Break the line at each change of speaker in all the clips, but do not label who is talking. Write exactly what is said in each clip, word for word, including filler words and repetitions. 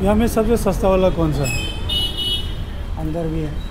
यहाँ में सबसे सस्ता वाला कौन सा है?
अंदर भी है।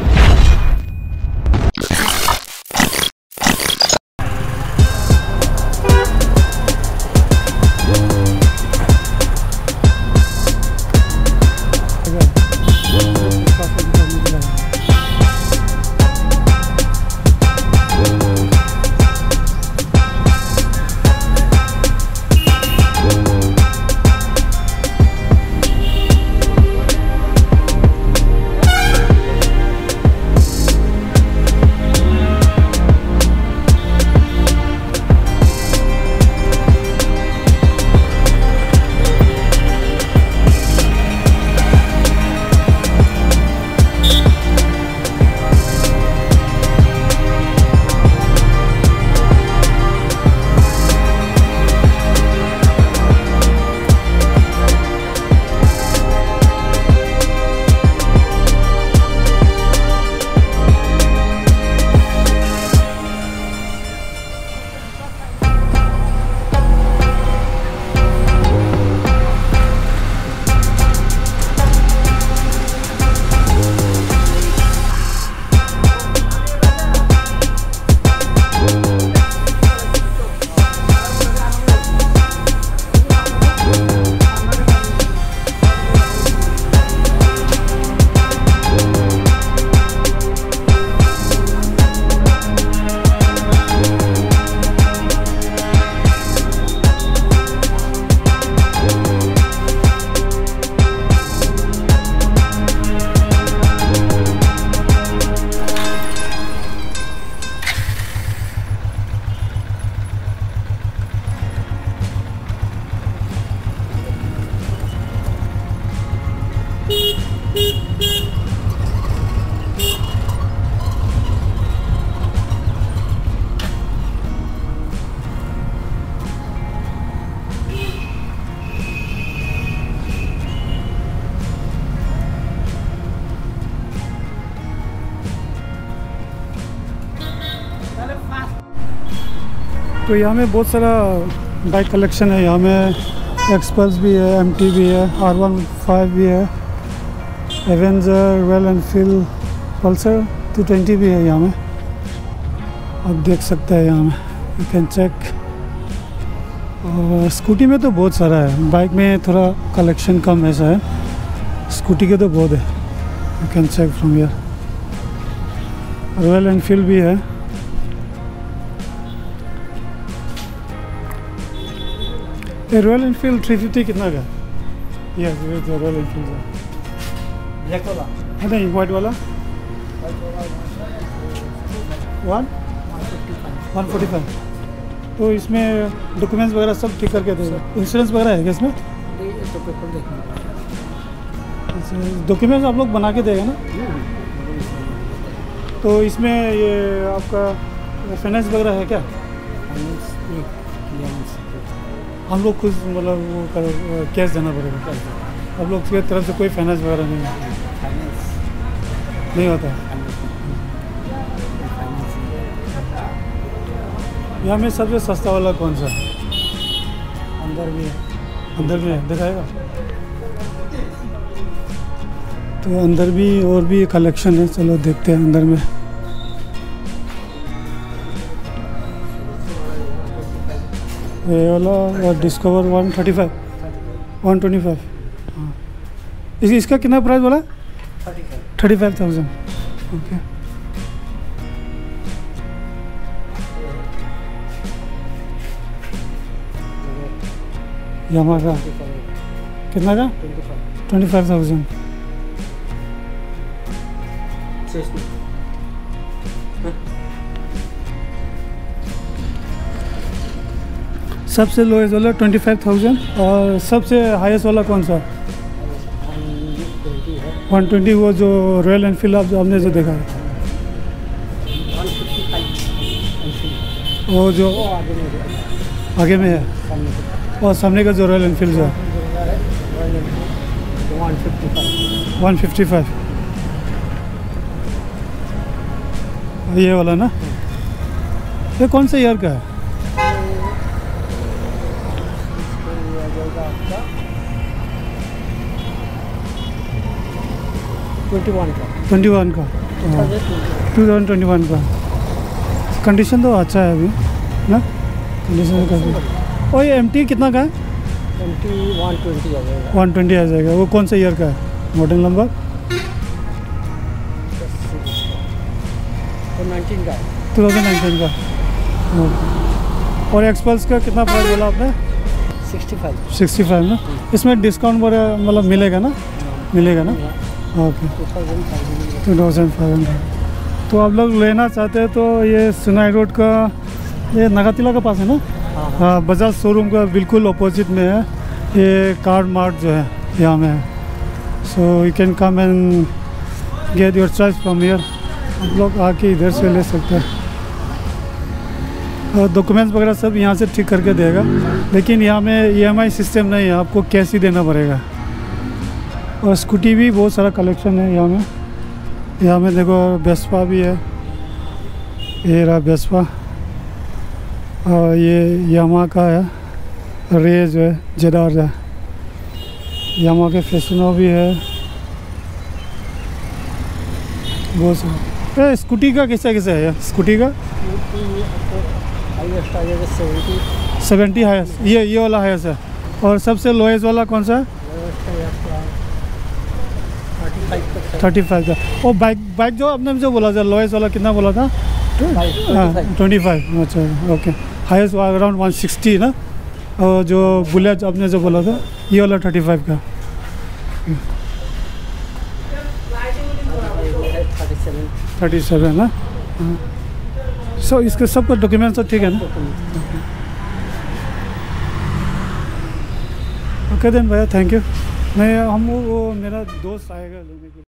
तो यहाँ में बहुत सारा बाइक कलेक्शन है। यहाँ में एक्सपल्स भी है, एमटी भी है, आर वन फाइव भी है, Avenger, Royal Enfield, Pulsar two twenty भी है। यहाँ में आप देख सकते हैं, यहाँ में यू कैन चेक। और स्कूटी में तो बहुत सारा है, बाइक में थोड़ा कलेक्शन कम ऐसा है, स्कूटी के तो बहुत है। You can check from here. Royal Enfield भी है। ये रॉयल एनफील्ड थ्री फिफ्टी कितना का? यस, ये रॉयल एनफील्ड है।
ब्लैक वाला?
नहीं, वाइट वाला वन वन फोर्टी फाइव। तो इसमें डॉक्यूमेंट्स वगैरह सब ठीक करके देगा? इंश्योरेंस वगैरह है क्या इसमें?
तो पेपर देखना,
डॉक्यूमेंट्स आप लोग बना के देगा ना? तो इसमें ये आपका फाइनेंस वगैरह है क्या? हम लोग खुद मतलब वो कर कैश देना पड़ेगा? आप लोग की तरफ से कोई फाइनेंस वगैरह नहीं है? नहीं होता। यहाँ में सबसे सस्ता वाला कौन सा है?
अंदर भी है।
अंदर में है, दिखाएगा? तो अंदर भी और भी कलेक्शन है, चलो देखते हैं अंदर में। ये वाला Discover one thirty five one twenty five. हाँ, इस इसका कितना प्राइस बोला? Thirty five thousand. Okay. Yamaha का कितना का? Twenty five thousand. सबसे लोएस्ट वाला ट्वेंटी फाइव थाउजेंड। और सबसे हाईएस्ट वाला कौन सा? One twenty. वो जो रॉयल एनफील्ड आप जो आपने जो देखा है, वो जो आगे में है, और सामने का जो रॉयल एनफील्ड जो है वन फिफ्टी फाइव। ये वाला ना? ये कौन से ईयर का है?
ट्वेंटी वन का
ट्वेंटी वन का
two thousand twenty
two thousand twenty one का कंडीशन तो अच्छा है अभी ना, कंडीशन काफ़ी। और ये एम टी कितना का है?
एम टी वन ट्वेंटी आ जाएगा।
वन ट्वेंटी आ जाएगा। वो कौन से ईयर का है? मॉडल नंबर
तो नाइनटीन का है।
टू थाउजेंड नाइनटीन का। ओके। और एक्सपल्स का कितना प्राइस बोला आपने?
Sixty five.
सिक्सटी फाइव ना। इसमें डिस्काउंट वगैरह मतलब मिलेगा ना? मिलेगा ना? Okay.
Two thousand five
two thousand five hundred. तो आप लोग लेना चाहते हैं तो ये सुनाई रोड का, ये नगातिला का पास है ना?
हाँ
हाँ, बजाज शोरूम का बिल्कुल अपोजिट में है ये कार मार्ट जो है, यहाँ में है। So you can come and get your choice from here. आप लोग आके इधर से ले सकते हैं। और डॉक्यूमेंट्स वगैरह सब यहाँ से ठीक करके देगा, लेकिन यहाँ में ई एम आई सिस्टम नहीं है, आपको कैश ही देना पड़ेगा। और स्कूटी भी बहुत सारा कलेक्शन है यहाँ में। यहाँ में देखो वेस्पा भी है, ये रहा वेस्पा। और ये यामा का है, रे जो है जेडार है। यामा के फैशनो भी है बहुत सारा। ए, स्कूटी का कैसा कैसा है? स्कूटी का
हाईएस्ट आ जाएगा सेवेंटी।
सेवेंटी हाईएस्ट, ये ये वाला हाईएस्ट है। और सबसे लोएस्ट वाला कौन सा है?
थर्टी फाइव तक।
थर्टी फाइव का। और बाइक बाइक जो आपने जो बोला था लोएस्ट वाला कितना बोला था? हाँ ट्वेंटी फाइव। अच्छा okay. Highest around one sixty ना। और जो बुलेट आपने जो बोला था ये वाला थर्टी फाइव का।
Thirty seven.
थर्टी सेवन ना। सो इसके सब डॉक्यूमेंट्स तो ठीक है ना? ओके देन भैया, थैंक यू। मैं हम वो मेरा दोस्त आएगा लेने के लिए।